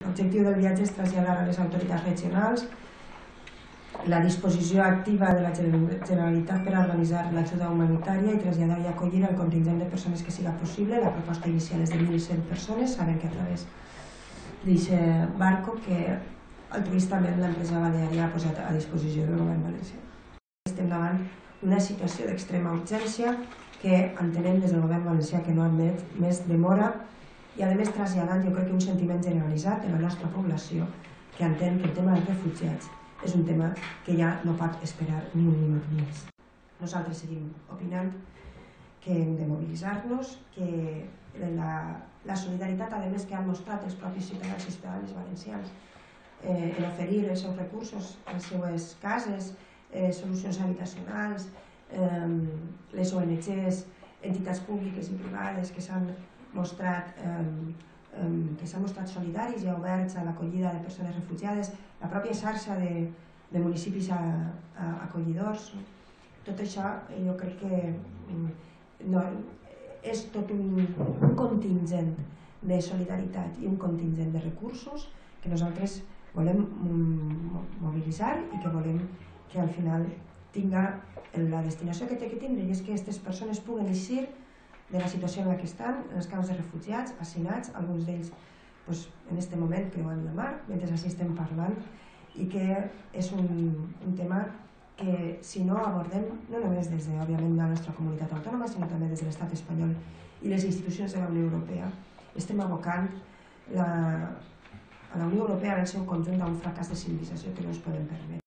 L'objectiu del viatge és traslladar a les autoritats regionals la disposició activa de la Generalitat per a organitzar l'ajuda humanitària i traslladar i acollir el contingent de persones que siga possible. La proposta inicial és de 1.100 persones, sabem que a través d'aquest barco que altruistament l'empresa baleària ha posat a disposició del govern valencià. Estem davant d'una situació d'extrema urgència que entenem des del govern valencià que no admet més demora i a més traslladant jo crec que un sentiment generalitzat de la nostra població que entén que el tema dels refugiats és un tema que ja no pot esperar ni un minut més. Nosaltres seguim opinant que hem de mobilitzar-nos, que la solidaritat a més que han mostrat els propis ciutadans i ciutadanes valencians en oferir els seus recursos, les seues cases, solucions habitacionals, les ONGs, entitats públiques i privades que s'han mostrat solidaris i oberts a l'acollida de persones refugiades, la pròpia xarxa de municipis acollidors. Tot això jo crec que és tot un contingent de solidaritat i un contingent de recursos que nosaltres volem mobilitzar i que volem que al final tinga la destinació que té que tindre, i és que aquestes persones puguen eixir de la situació en la que estan, en els camps de refugiats, assinats, alguns d'ells en aquest moment creuant la mar, mentre així estem parlant, i que és un tema que si no abordem, no només des de, òbviament, la nostra comunitat autònoma, sinó també des de l'estat espanyol i les institucions de la Unió Europea, estem abocant a la Unió Europea en el seu conjunt a un fracàs de civilització que no ens podem permetre.